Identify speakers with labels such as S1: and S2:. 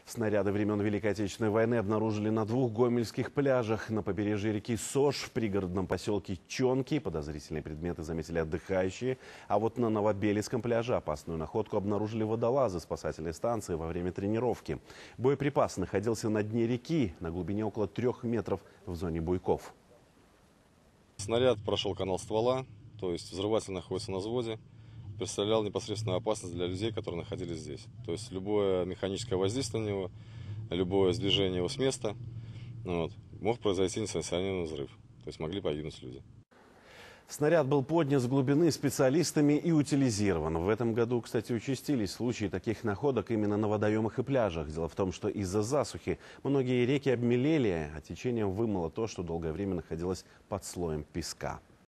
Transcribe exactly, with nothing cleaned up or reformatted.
S1: Снаряды времен Великой Отечественной войны обнаружили на двух гомельских пляжах. На побережье реки Сош, в пригородном поселке Чонки, подозрительные предметы заметили отдыхающие. А вот на Новобелецком пляже опасную находку обнаружили водолазы спасательной станции во время тренировки. Боеприпас находился на дне реки, на глубине около трех метров в зоне буйков.
S2: Снаряд прошел канал ствола, то есть взрыватель находится на взводе. Представлял непосредственную опасность для людей, которые находились здесь. То есть любое механическое воздействие на него, любое сдвижение его с места, вот, мог произойти несанкционированный взрыв. То есть могли погибнуть люди.
S1: Снаряд был поднят с глубины специалистами и утилизирован. В этом году, кстати, участились случаи таких находок именно на водоемах и пляжах. Дело в том, что из-за засухи многие реки обмелели, а течением вымыло то, что долгое время находилось под слоем песка.